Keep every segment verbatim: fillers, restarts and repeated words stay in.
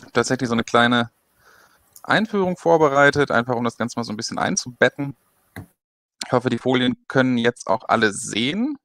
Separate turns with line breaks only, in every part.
Tatsächlich so eine kleine Einführung vorbereitet, einfach um das Ganze mal so ein bisschen einzubetten. Ich hoffe, die Folien können jetzt auch alle sehen.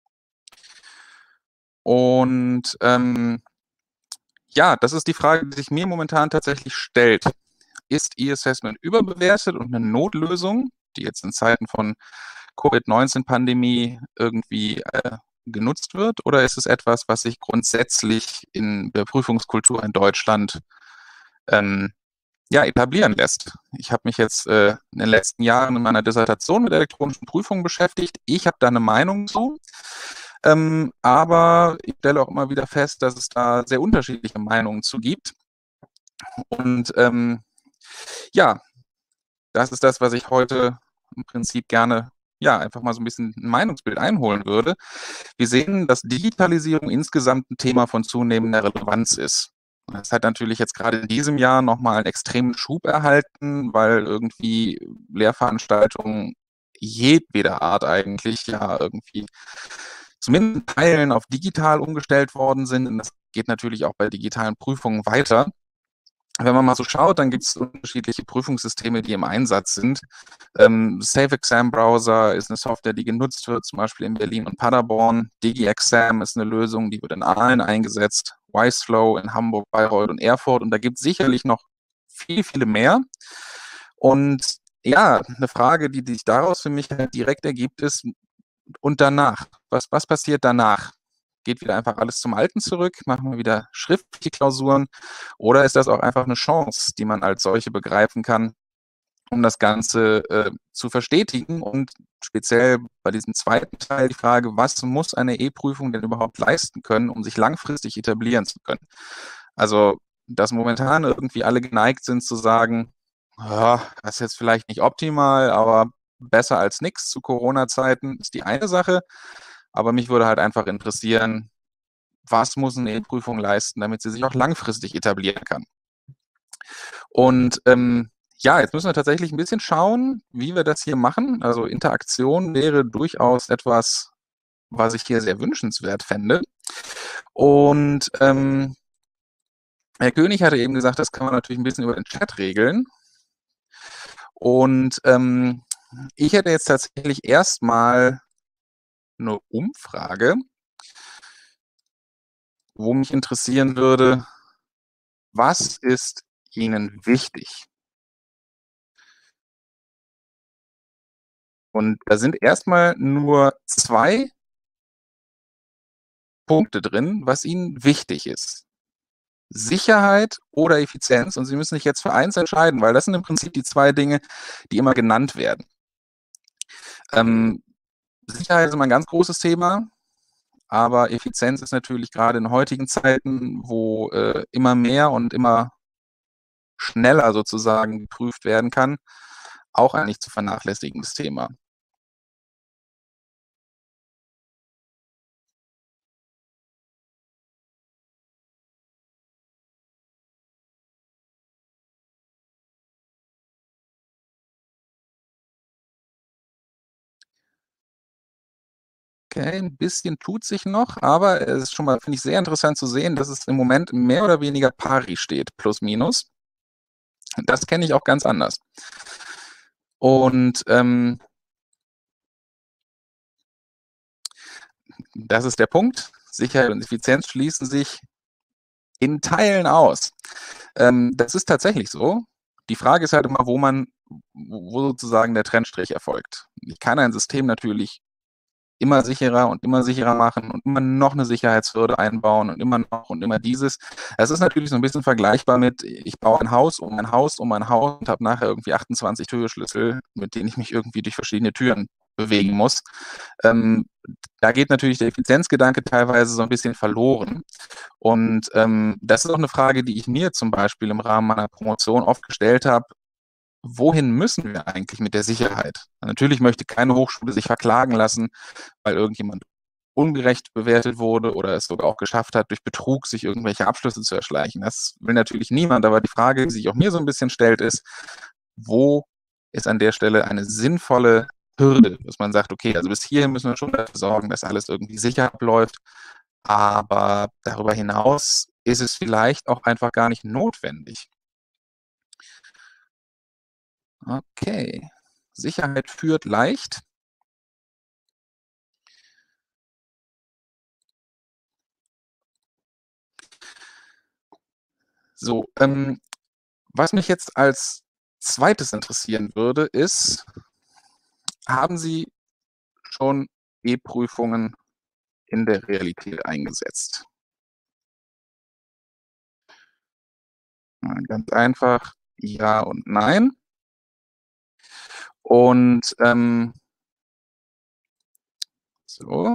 Und ähm, ja, das ist die Frage, die sich mir momentan tatsächlich stellt. Ist E-Assessment überbewertet und eine Notlösung, die jetzt in Zeiten von Covid neunzehn Pandemie irgendwie äh, genutzt wird? Oder ist es etwas, was sich grundsätzlich in der Prüfungskultur in Deutschland ähm, ja, etablieren lässt? Ich habe mich jetzt äh, in den letzten Jahren in meiner Dissertation mit elektronischen Prüfungen beschäftigt. Ich habe da eine Meinung zu. Ähm, aber ich stelle auch immer wieder fest, dass es da sehr unterschiedliche Meinungen zu gibt. Und ähm, ja, das ist das, was ich heute im Prinzip gerne, ja, einfach mal so ein bisschen ein Meinungsbild einholen würde. Wir sehen, dass Digitalisierung insgesamt ein Thema von zunehmender Relevanz ist. Das hat natürlich jetzt gerade in diesem Jahr nochmal einen extremen Schub erhalten, weil irgendwie Lehrveranstaltungen jedweder Art eigentlich ja irgendwie zumindest in Teilen auf digital umgestellt worden sind. Und das geht natürlich auch bei digitalen Prüfungen weiter. Wenn man mal so schaut, dann gibt es unterschiedliche Prüfungssysteme, die im Einsatz sind. Ähm, Safe Exam Browser ist eine Software, die genutzt wird, zum Beispiel in Berlin und Paderborn. DigiExam ist eine Lösung, die wird in Aalen eingesetzt. Wiseflow in Hamburg, Bayreuth und Erfurt. Und da gibt es sicherlich noch viele, viele mehr. Und ja, eine Frage, die sich daraus für mich halt direkt ergibt, ist, und danach? Was, was passiert danach? Geht wieder einfach alles zum Alten zurück? Machen wir wieder schriftliche Klausuren? Oder ist das auch einfach eine Chance, die man als solche begreifen kann, um das Ganze äh, zu verstetigen? Und speziell bei diesem zweiten Teil die Frage, was muss eine E-Prüfung denn überhaupt leisten können, um sich langfristig etablieren zu können? Also, dass momentan irgendwie alle geneigt sind zu sagen, ja, das ist jetzt vielleicht nicht optimal, aber besser als nichts zu Corona-Zeiten, ist die eine Sache. Aber mich würde halt einfach interessieren, was muss eine E-Prüfung leisten, damit sie sich auch langfristig etablieren kann. Und ähm, ja, jetzt müssen wir tatsächlich ein bisschen schauen, wie wir das hier machen. Also Interaktion wäre durchaus etwas, was ich hier sehr wünschenswert fände. Und ähm, Herr König hatte eben gesagt, das kann man natürlich ein bisschen über den Chat regeln. Und ähm, ich hätte jetzt tatsächlich erstmal eine Umfrage, wo mich interessieren würde, was ist Ihnen wichtig? Und da sind erstmal nur zwei Punkte drin, was Ihnen wichtig ist. Sicherheit oder Effizienz. Und Sie müssen sich jetzt für eins entscheiden, weil das sind im Prinzip die zwei Dinge, die immer genannt werden. Ähm, Sicherheit ist immer ein ganz großes Thema, aber Effizienz ist natürlich gerade in heutigen Zeiten, wo äh, immer mehr und immer schneller sozusagen geprüft werden kann, auch ein nicht zu vernachlässigendes Thema. Okay, ein bisschen tut sich noch, aber es ist schon mal, finde ich, sehr interessant zu sehen, dass es im Moment mehr oder weniger pari steht, plus minus. Das kenne ich auch ganz anders. Und ähm, das ist der Punkt. Sicherheit und Effizienz schließen sich in Teilen aus. Ähm, das ist tatsächlich so. Die Frage ist halt immer, wo man, wo sozusagen der Trennstrich erfolgt. Ich kann ein System natürlich immer sicherer und immer sicherer machen und immer noch eine Sicherheitshürde einbauen und immer noch und immer dieses. Es ist natürlich so ein bisschen vergleichbar mit, ich baue ein Haus um ein Haus um ein Haus und habe nachher irgendwie achtundzwanzig Türschlüssel, mit denen ich mich irgendwie durch verschiedene Türen bewegen muss. Ähm, da geht natürlich der Effizienzgedanke teilweise so ein bisschen verloren. Und ähm, das ist auch eine Frage, die ich mir zum Beispiel im Rahmen meiner Promotion oft gestellt habe. Wohin müssen wir eigentlich mit der Sicherheit? Natürlich möchte keine Hochschule sich verklagen lassen, weil irgendjemand ungerecht bewertet wurde oder es sogar auch geschafft hat, durch Betrug sich irgendwelche Abschlüsse zu erschleichen. Das will natürlich niemand, aber die Frage, die sich auch mir so ein bisschen stellt, ist, wo ist an der Stelle eine sinnvolle Hürde, dass man sagt, okay, also bis hierhin müssen wir schon dafür sorgen, dass alles irgendwie sicher abläuft, aber darüber hinaus ist es vielleicht auch einfach gar nicht notwendig. Okay. Sicherheit führt leicht. So, ähm, was mich jetzt als Zweites interessieren würde, ist, haben Sie schon E-Prüfungen in der Realität eingesetzt? Ganz einfach ja und nein. Und ähm, so.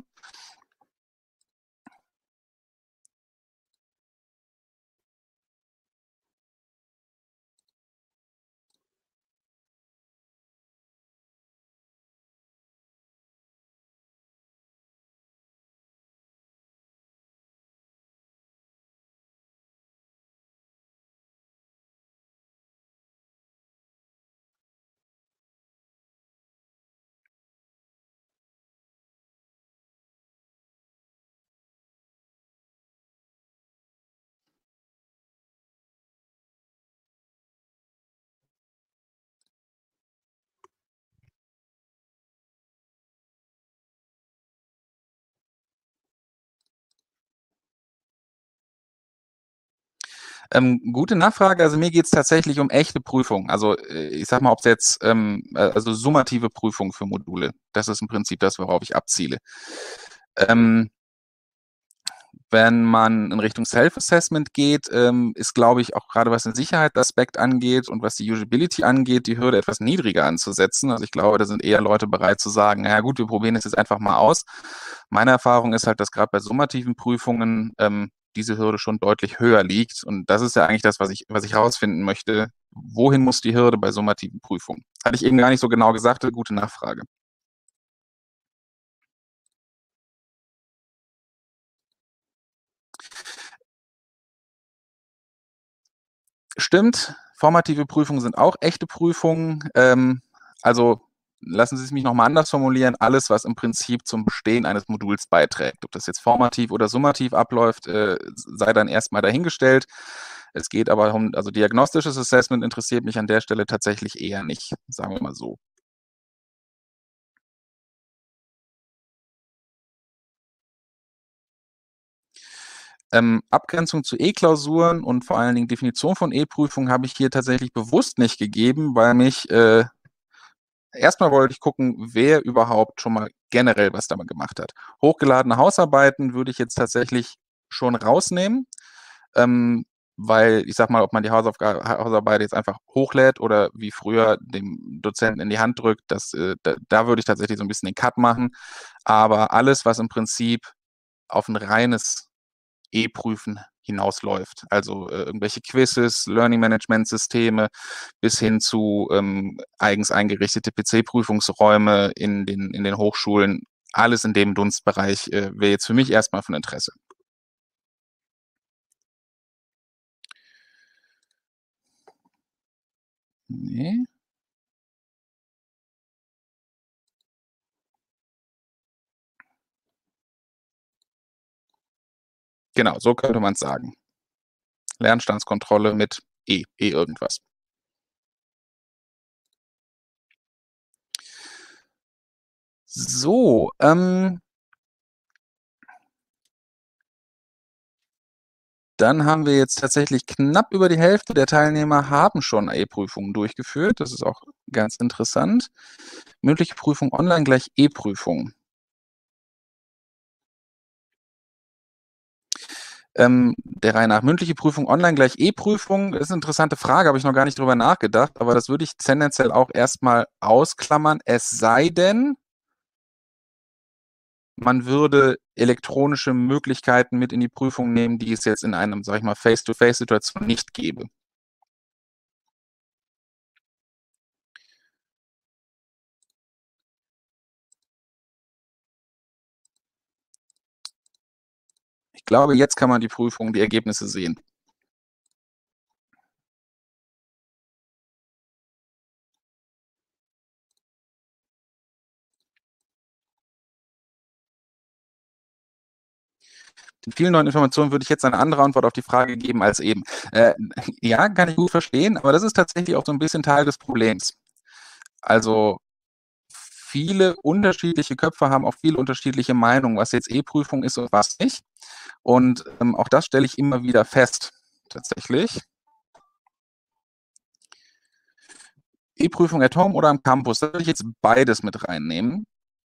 Ähm, gute Nachfrage. Also mir geht es tatsächlich um echte Prüfungen. Also äh, ich sag mal, ob es jetzt ähm, äh, also summative Prüfungen für Module. Das ist im Prinzip das, worauf ich abziele. Ähm, wenn man in Richtung Self-Assessment geht, ähm, ist, glaube ich, auch gerade was den Sicherheitsaspekt angeht und was die Usability angeht, die Hürde etwas niedriger anzusetzen. Also ich glaube, da sind eher Leute bereit zu sagen, naja gut, wir probieren es jetzt einfach mal aus. Meine Erfahrung ist halt, dass gerade bei summativen Prüfungen ähm, diese Hürde schon deutlich höher liegt. Und das ist ja eigentlich das, was ich, was ich herausfinden möchte. Wohin muss die Hürde bei summativen Prüfungen? Hatte ich eben gar nicht so genau gesagt, gute Nachfrage. Stimmt, formative Prüfungen sind auch echte Prüfungen. Ähm, also lassen Sie es mich nochmal anders formulieren. Alles, was im Prinzip zum Bestehen eines Moduls beiträgt. Ob das jetzt formativ oder summativ abläuft, äh, sei dann erstmal dahingestellt. Es geht aber um, also diagnostisches Assessment interessiert mich an der Stelle tatsächlich eher nicht, sagen wir mal so. Ähm, Abgrenzung zu E-Klausuren und vor allen Dingen Definition von E-Prüfungen habe ich hier tatsächlich bewusst nicht gegeben, weil mich äh, erstmal wollte ich gucken, wer überhaupt schon mal generell was damit gemacht hat. Hochgeladene Hausarbeiten würde ich jetzt tatsächlich schon rausnehmen, ähm, weil ich sag mal, ob man die Hausaufga Hausarbeit jetzt einfach hochlädt oder wie früher dem Dozenten in die Hand drückt, das, äh, da, da würde ich tatsächlich so ein bisschen den Cut machen. Aber alles, was im Prinzip auf ein reines E-Prüfen hinausläuft. Also äh, irgendwelche Quizzes, Learning Management Systeme bis hin zu ähm, eigens eingerichtete P C-Prüfungsräume in den, in den Hochschulen. Alles in dem Dunstbereich äh, wäre jetzt für mich erstmal von Interesse. Nee. Genau, so könnte man es sagen. Lernstandskontrolle mit E, E irgendwas. So, ähm, dann haben wir jetzt tatsächlich knapp über die Hälfte der Teilnehmer haben schon E-Prüfungen durchgeführt. Das ist auch ganz interessant. Mündliche Prüfung online gleich E-Prüfung. Ähm, der Reihe nach. Mündliche Prüfung online gleich E-Prüfung ist eine interessante Frage, habe ich noch gar nicht drüber nachgedacht, aber das würde ich tendenziell auch erstmal ausklammern, es sei denn, man würde elektronische Möglichkeiten mit in die Prüfung nehmen, die es jetzt in einem, sag ich mal, Face-to-Face-Situation nicht gäbe. Ich glaube, jetzt kann man die Prüfung, die Ergebnisse sehen. Den vielen neuen Informationen würde ich jetzt eine andere Antwort auf die Frage geben als eben. Äh, ja, kann ich gut verstehen, aber das ist tatsächlich auch so ein bisschen Teil des Problems. Also viele unterschiedliche Köpfe haben auch viele unterschiedliche Meinungen, was jetzt E-Prüfung ist und was nicht. Und ähm, auch das stelle ich immer wieder fest, tatsächlich. E-Prüfung at home oder am Campus, da würde ich jetzt beides mit reinnehmen.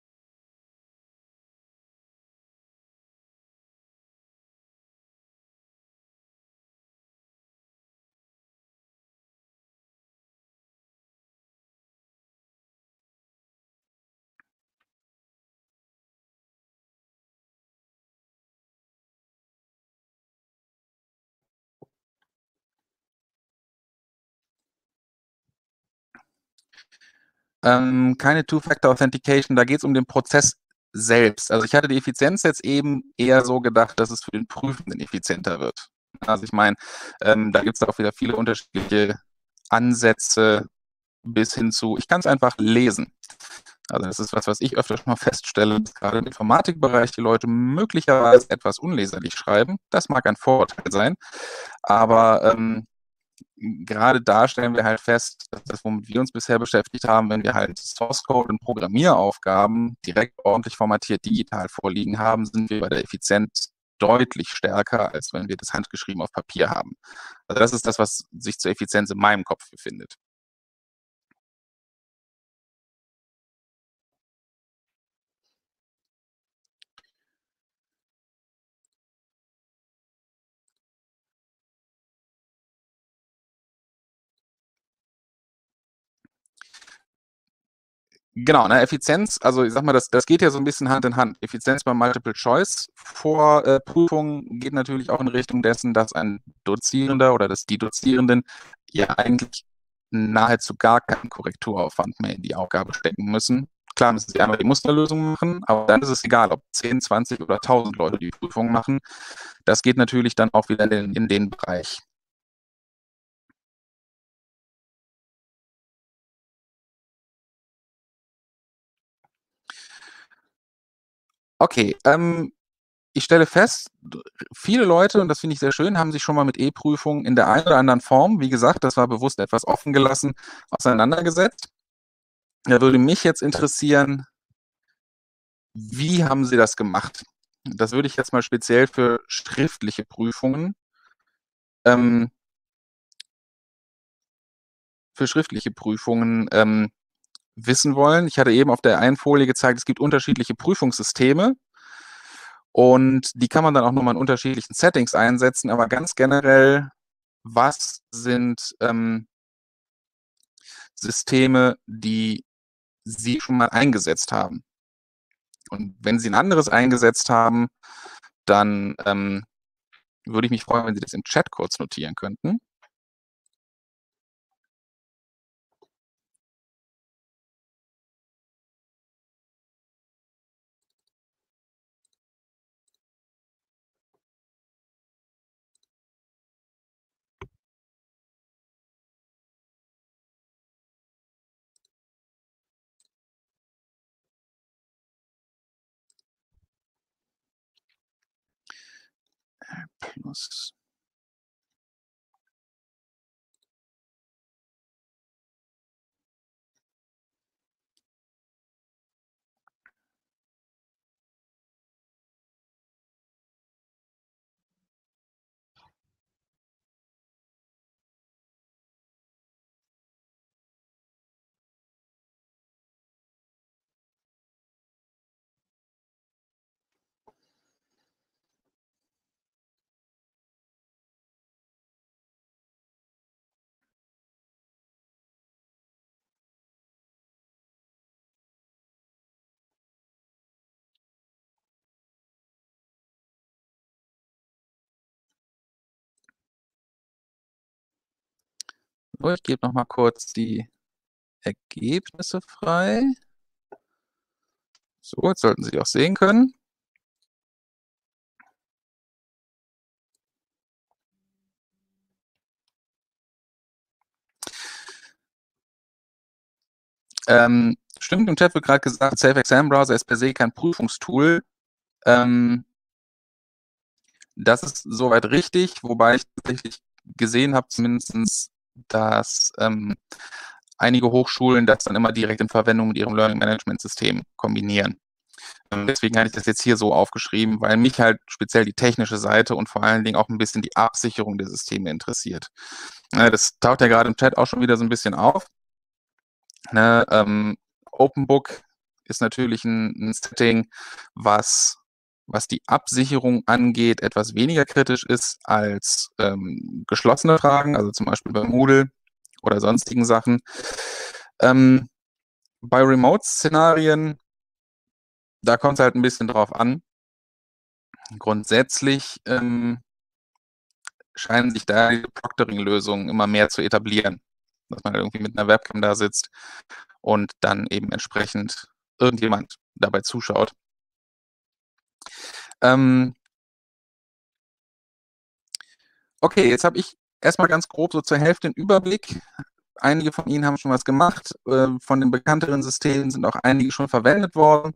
Ähm, keine Two-Factor-Authentication, da geht es um den Prozess selbst. Also ich hatte die Effizienz jetzt eben eher so gedacht, dass es für den Prüfenden effizienter wird. Also ich meine, ähm, da gibt es auch wieder viele unterschiedliche Ansätze bis hin zu, ich kann es einfach lesen. Also das ist was, was ich öfter schon mal feststelle, dass gerade im Informatikbereich die Leute möglicherweise etwas unleserlich schreiben. Das mag ein Vorurteil sein, aber ähm, gerade da stellen wir halt fest, dass das, womit wir uns bisher beschäftigt haben, wenn wir halt Source Code und Programmieraufgaben direkt ordentlich formatiert digital vorliegen haben, sind wir bei der Effizienz deutlich stärker, als wenn wir das handgeschrieben auf Papier haben. Also das ist das, was sich zur Effizienz in meinem Kopf befindet. Genau, ne, Effizienz, also ich sag mal, das, das geht ja so ein bisschen Hand in Hand. Effizienz bei Multiple-Choice-Vorprüfungen äh, geht natürlich auch in Richtung dessen, dass ein Dozierender oder dass die Dozierenden ja eigentlich nahezu gar keinen Korrekturaufwand mehr in die Aufgabe stecken müssen. Klar müssen sie einmal die Musterlösung machen, aber dann ist es egal, ob zehn, zwanzig oder tausend Leute die Prüfung machen. Das geht natürlich dann auch wieder in, in den Bereich. Okay, ähm, ich stelle fest, viele Leute, und das finde ich sehr schön, haben sich schon mal mit E-Prüfungen in der einen oder anderen Form, wie gesagt, das war bewusst etwas offen gelassen, auseinandergesetzt. Da würde mich jetzt interessieren, wie haben Sie das gemacht? Das würde ich jetzt mal speziell für schriftliche Prüfungen, ähm, für schriftliche Prüfungen ähm, wissen wollen. Ich hatte eben auf der einen Folie gezeigt, es gibt unterschiedliche Prüfungssysteme. Und die kann man dann auch nochmal in unterschiedlichen Settings einsetzen, aber ganz generell, was sind ähm, Systeme, die Sie schon mal eingesetzt haben? Und wenn Sie ein anderes eingesetzt haben, dann ähm, würde ich mich freuen, wenn Sie das im Chat kurz notieren könnten. Plus. So, ich gebe noch mal kurz die Ergebnisse frei. So, jetzt sollten Sie auch sehen können. Ähm, stimmt, im Chat wird gerade gesagt, Safe Exam Browser ist per se kein Prüfungstool. Ähm, Das ist soweit richtig, wobei ich tatsächlich gesehen habe, zumindest, dass ähm, einige Hochschulen das dann immer direkt in Verwendung mit ihrem Learning Management System kombinieren. Ähm, deswegen hatte ich das jetzt hier so aufgeschrieben, weil mich halt speziell die technische Seite und vor allen Dingen auch ein bisschen die Absicherung der Systeme interessiert. Äh, das taucht ja gerade im Chat auch schon wieder so ein bisschen auf. Ne, ähm, OpenBook ist natürlich ein, ein Setting, was, was die Absicherung angeht, etwas weniger kritisch ist als ähm, geschlossene Fragen, also zum Beispiel bei Moodle oder sonstigen Sachen. Ähm, bei Remote-Szenarien, da kommt es halt ein bisschen drauf an. Grundsätzlich ähm, scheinen sich da die Proctoring-Lösungen immer mehr zu etablieren, dass man irgendwie mit einer Webcam da sitzt und dann eben entsprechend irgendjemand dabei zuschaut. Ähm, okay, jetzt habe ich erstmal ganz grob so zur Hälfte einen Überblick. Einige von Ihnen haben schon was gemacht. Äh, von den bekannteren Systemen sind auch einige schon verwendet worden.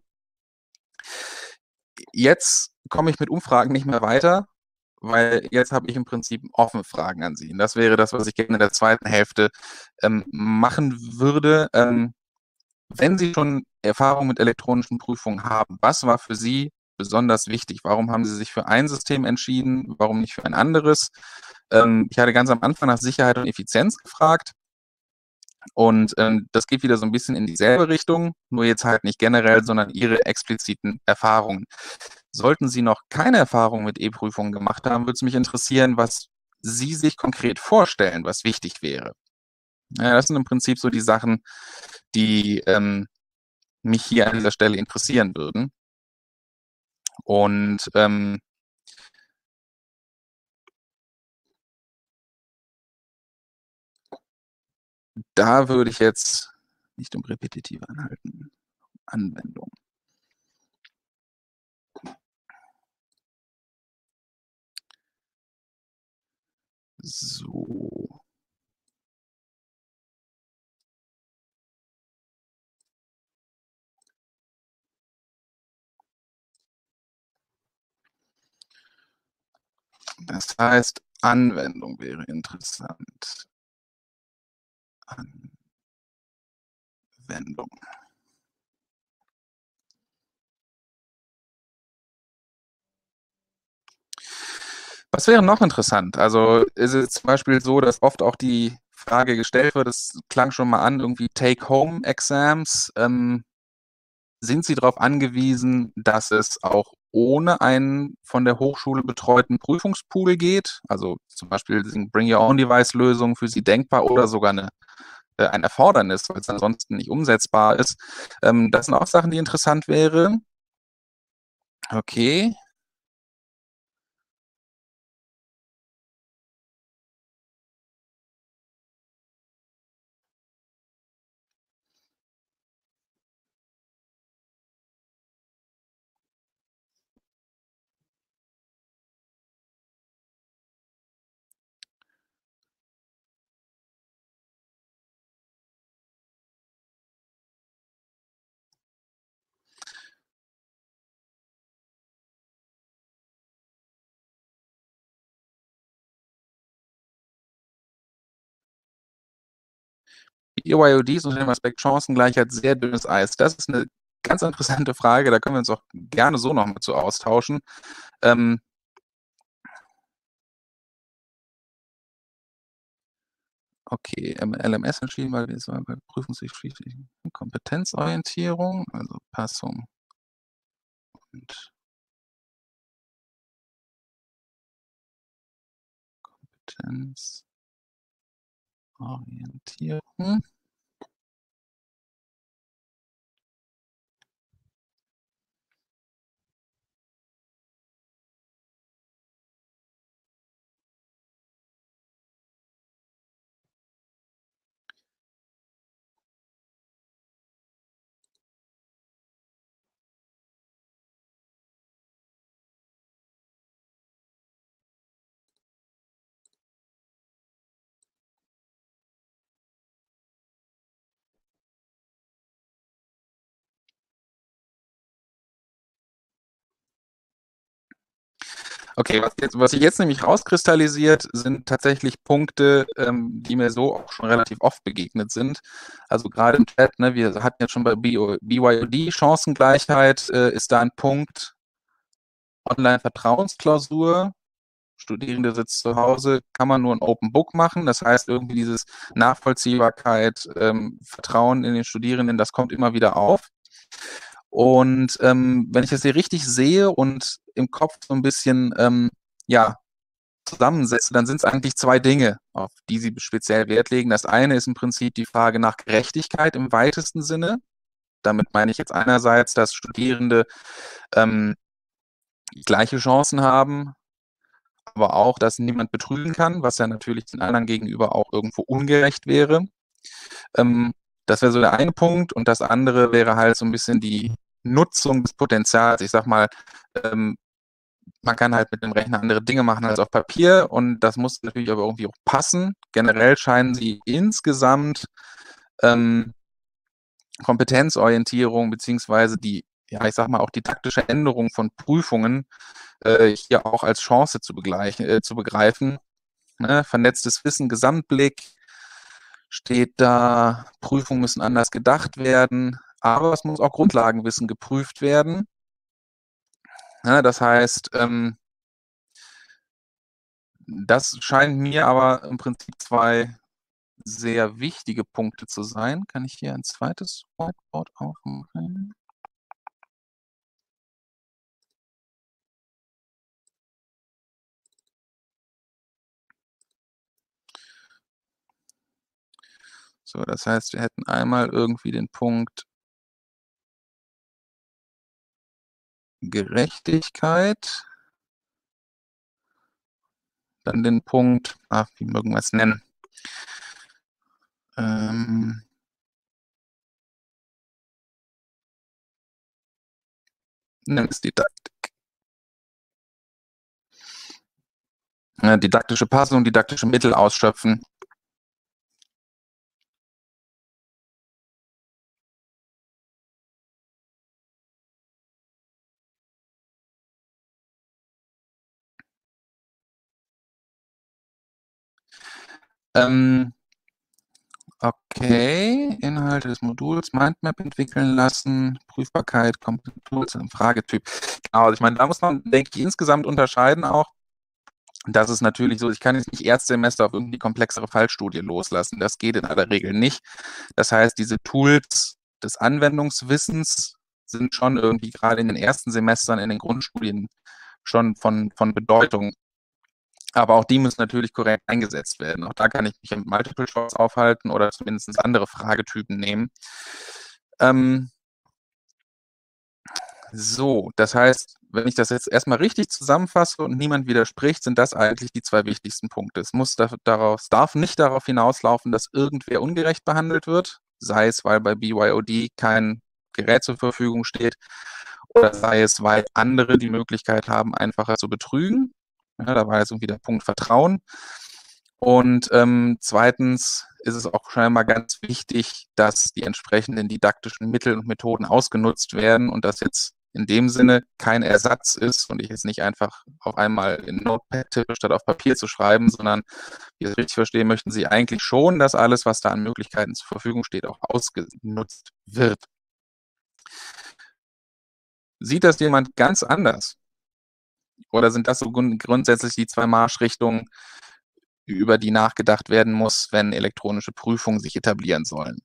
Jetzt komme ich mit Umfragen nicht mehr weiter, weil jetzt habe ich im Prinzip offene Fragen an Sie. Und das wäre das, was ich gerne in der zweiten Hälfte ähm, machen würde. Ähm, wenn Sie schon Erfahrung mit elektronischen Prüfungen haben, was war für Sie besonders wichtig? Warum haben Sie sich für ein System entschieden? Warum nicht für ein anderes? Ähm, ich hatte ganz am Anfang nach Sicherheit und Effizienz gefragt. Und ähm, das geht wieder so ein bisschen in dieselbe Richtung, nur jetzt halt nicht generell, sondern Ihre expliziten Erfahrungen. Sollten Sie noch keine Erfahrung mit E-Prüfungen gemacht haben, würde es mich interessieren, was Sie sich konkret vorstellen, was wichtig wäre. Ja, das sind im Prinzip so die Sachen, die ähm, mich hier an dieser Stelle interessieren würden. Und ähm, da würde ich jetzt nicht um repetitive anhalten, Anwendung. So. Das heißt, Anwendung wäre interessant. Anwendung. Was wäre noch interessant? Also ist es zum Beispiel so, dass oft auch die Frage gestellt wird, das klang schon mal an, irgendwie Take-Home-Exams. Ähm, sind Sie darauf angewiesen, dass es auch ohne einen von der Hochschule betreuten Prüfungspool geht? Also zum Beispiel sind Bring-Your-Own-Device-Lösungen für Sie denkbar oder sogar eine, äh, ein Erfordernis, weil es ansonsten nicht umsetzbar ist. Ähm, das sind auch Sachen, die interessant wären. Okay. B Y O Ds unter dem Aspekt Chancengleichheit sehr dünnes Eis. Das ist eine ganz interessante Frage, da können wir uns auch gerne so noch mal zu austauschen. Ähm, okay, L M S entschieden, weil wir es bei prüfungsgeschichtlichen Kompetenzorientierung, also Passung und Kompetenzorientierung. Okay, was, jetzt, was sich jetzt nämlich rauskristallisiert, sind tatsächlich Punkte, ähm, die mir so auch schon relativ oft begegnet sind. Also gerade im Chat, ne, wir hatten jetzt schon bei B Y O D Chancengleichheit, äh, ist da ein Punkt. Online-Vertrauensklausur, Studierende sitzt zu Hause, kann man nur ein Open Book machen. Das heißt, irgendwie dieses Nachvollziehbarkeit, ähm, Vertrauen in den Studierenden, das kommt immer wieder auf. Und ähm, wenn ich das hier richtig sehe und im Kopf so ein bisschen ähm, ja, zusammensetze, dann sind es eigentlich zwei Dinge, auf die Sie speziell Wert legen. Das eine ist im Prinzip die Frage nach Gerechtigkeit im weitesten Sinne. Damit meine ich jetzt einerseits, dass Studierende ähm, gleiche Chancen haben, aber auch, dass niemand betrügen kann, was ja natürlich den anderen gegenüber auch irgendwo ungerecht wäre. Ähm, das wäre so der eine Punkt. Und das andere wäre halt so ein bisschen die Nutzung des Potenzials. Ich sag mal, ähm, man kann halt mit dem Rechner andere Dinge machen als auf Papier und das muss natürlich aber irgendwie auch passen. Generell scheinen sie insgesamt ähm, Kompetenzorientierung beziehungsweise die, ja, ich sag mal, auch didaktische Änderung von Prüfungen äh, hier auch als Chance zu, begleichen, äh, zu begreifen. Ne? Vernetztes Wissen, Gesamtblick steht da, Prüfungen müssen anders gedacht werden, aber es muss auch Grundlagenwissen geprüft werden. Ja, das heißt, ähm, das scheinen mir aber im Prinzip zwei sehr wichtige Punkte zu sein. Kann ich hier ein zweites Whiteboard aufmachen? So, das heißt, wir hätten einmal irgendwie den Punkt Gerechtigkeit, dann den Punkt, ach, wie mögen wir es nennen? Ähm, nennen es Didaktik. Ja, didaktische Passung, didaktische Mittel ausschöpfen. Ähm, okay, Inhalte des Moduls, Mindmap entwickeln lassen, Prüfbarkeit, Tools im Fragetyp. Genau, also ich meine, da muss man, denke ich, insgesamt unterscheiden auch. Das ist natürlich so, ich kann jetzt nicht Erstsemester auf irgendwie komplexere Fallstudie loslassen. Das geht in aller Regel nicht. Das heißt, diese Tools des Anwendungswissens sind schon irgendwie gerade in den ersten Semestern in den Grundstudien schon von, von Bedeutung. Aber auch die müssen natürlich korrekt eingesetzt werden. Auch da kann ich mich mit Multiple Choice aufhalten oder zumindest andere Fragetypen nehmen. Ähm, so, das heißt, wenn ich das jetzt erstmal richtig zusammenfasse und niemand widerspricht, sind das eigentlich die zwei wichtigsten Punkte. Es muss daraus, darf nicht darauf hinauslaufen, dass irgendwer ungerecht behandelt wird, sei es, weil bei B Y O D kein Gerät zur Verfügung steht oder sei es, weil andere die Möglichkeit haben, einfacher zu betrügen. Ja, da war jetzt irgendwie der Punkt Vertrauen. Und ähm, zweitens ist es auch scheinbar ganz wichtig, dass die entsprechenden didaktischen Mittel und Methoden ausgenutzt werden und das jetzt in dem Sinne kein Ersatz ist und ich jetzt nicht einfach auf einmal in Notepad tippe, statt auf Papier zu schreiben, sondern, wie ich das richtig verstehe, möchten Sie eigentlich schon, dass alles, was da an Möglichkeiten zur Verfügung steht, auch ausgenutzt wird. Sieht das jemand ganz anders? Oder sind das so grund grundsätzlich die zwei Marschrichtungen, über die nachgedacht werden muss, wenn elektronische Prüfungen sich etablieren sollen?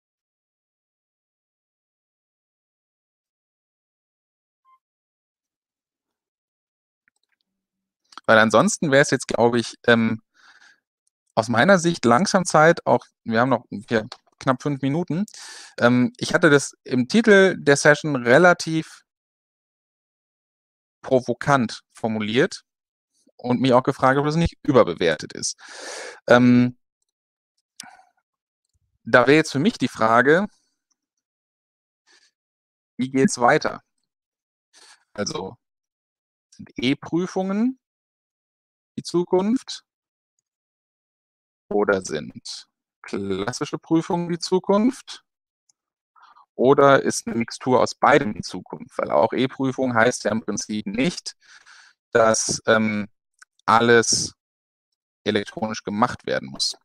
Weil ansonsten wäre es jetzt, glaube ich, ähm, aus meiner Sicht langsam Zeit, auch wir haben noch hier knapp fünf Minuten. Ähm, ich hatte das im Titel der Session relativ provokant formuliert und mich auch gefragt, ob das nicht überbewertet ist. Ähm, da wäre jetzt für mich die Frage, wie geht es weiter? Also sind E-Prüfungen die Zukunft oder sind klassische Prüfungen die Zukunft? Oder ist eine Mixtur aus beidem die Zukunft? Weil auch E-Prüfung heißt ja im Prinzip nicht, dass ähm, alles elektronisch gemacht werden muss.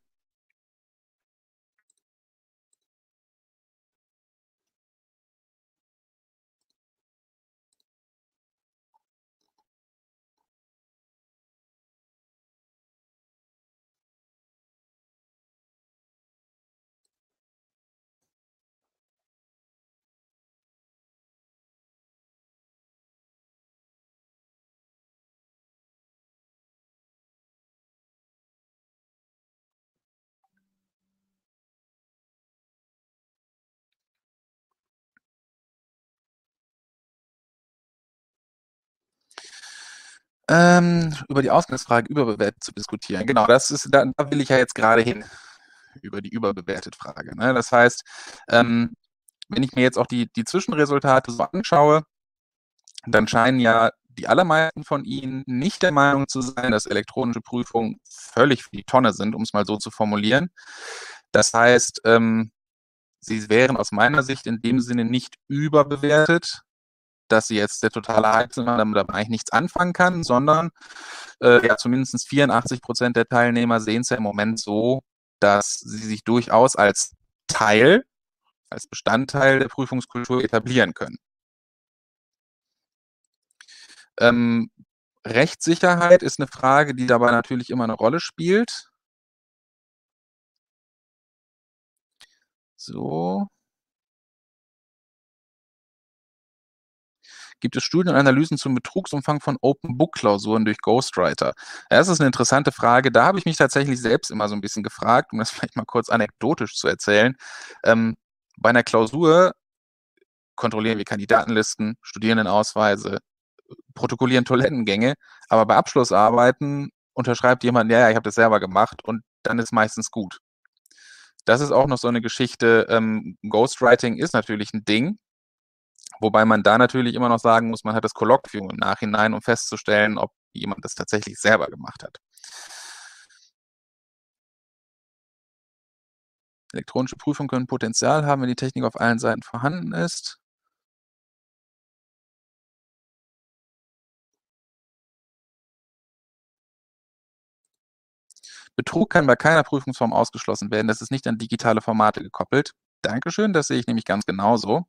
Ähm, über die Ausgangsfrage überbewertet zu diskutieren. Genau, das ist, da, da will ich ja jetzt gerade hin, über die überbewertet Frage. Ne? Das heißt, ähm, wenn ich mir jetzt auch die, die Zwischenresultate so anschaue, dann scheinen ja die allermeisten von Ihnen nicht der Meinung zu sein, dass elektronische Prüfungen völlig für die Tonne sind, um es mal so zu formulieren. Das heißt, ähm, sie wären aus meiner Sicht in dem Sinne nicht überbewertet, dass sie jetzt der totale Hype sind, damit man eigentlich nichts anfangen kann, sondern äh, ja, zumindest vierundachtzig Prozent der Teilnehmer sehen es ja im Moment so, dass sie sich durchaus als Teil, als Bestandteil der Prüfungskultur etablieren können. Ähm, Rechtssicherheit ist eine Frage, die dabei natürlich immer eine Rolle spielt. So. Gibt es Studien und Analysen zum Betrugsumfang von Open-Book-Klausuren durch Ghostwriter? Ja, das ist eine interessante Frage. Da habe ich mich tatsächlich selbst immer so ein bisschen gefragt, um das vielleicht mal kurz anekdotisch zu erzählen. Ähm, bei einer Klausur kontrollieren wir Kandidatenlisten, Studierendenausweise, protokollieren Toilettengänge, aber bei Abschlussarbeiten unterschreibt jemand, ja, ja, ich habe das selber gemacht und dann ist meistens gut. Das ist auch noch so eine Geschichte. Ähm, Ghostwriting ist natürlich ein Ding, wobei man da natürlich immer noch sagen muss, man hat das Kolloquium im Nachhinein, um festzustellen, ob jemand das tatsächlich selber gemacht hat. Elektronische Prüfungen können Potenzial haben, wenn die Technik auf allen Seiten vorhanden ist. Betrug kann bei keiner Prüfungsform ausgeschlossen werden. Das ist nicht an digitale Formate gekoppelt. Dankeschön, das sehe ich nämlich ganz genauso.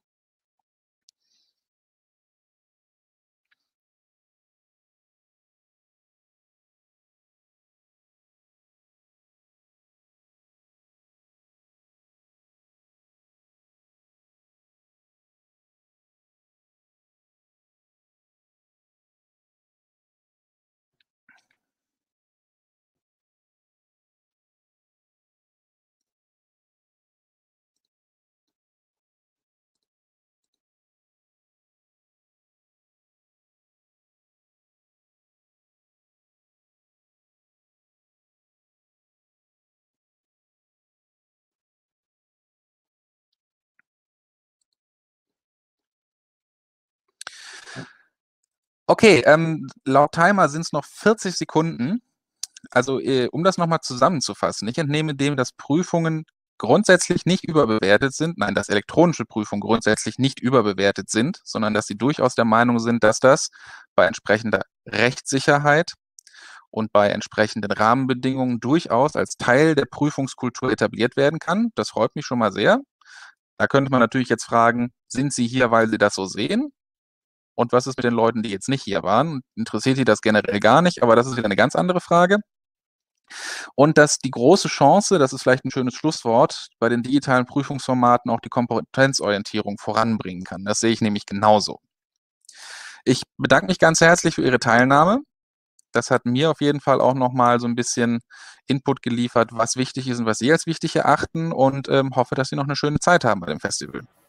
Okay, ähm, laut Timer sind es noch vierzig Sekunden. Also, äh, um das nochmal zusammenzufassen, ich entnehme dem, dass Prüfungen grundsätzlich nicht überbewertet sind, nein, dass elektronische Prüfungen grundsätzlich nicht überbewertet sind, sondern dass sie durchaus der Meinung sind, dass das bei entsprechender Rechtssicherheit und bei entsprechenden Rahmenbedingungen durchaus als Teil der Prüfungskultur etabliert werden kann. Das freut mich schon mal sehr. Da könnte man natürlich jetzt fragen, sind Sie hier, weil Sie das so sehen? Und was ist mit den Leuten, die jetzt nicht hier waren? Interessiert Sie das generell gar nicht? Aber das ist wieder eine ganz andere Frage. Und dass die große Chance, das ist vielleicht ein schönes Schlusswort, bei den digitalen Prüfungsformaten auch die Kompetenzorientierung voranbringen kann. Das sehe ich nämlich genauso. Ich bedanke mich ganz herzlich für Ihre Teilnahme. Das hat mir auf jeden Fall auch nochmal so ein bisschen Input geliefert, was wichtig ist und was Sie als wichtig erachten und ähm, hoffe, dass Sie noch eine schöne Zeit haben bei dem Festival.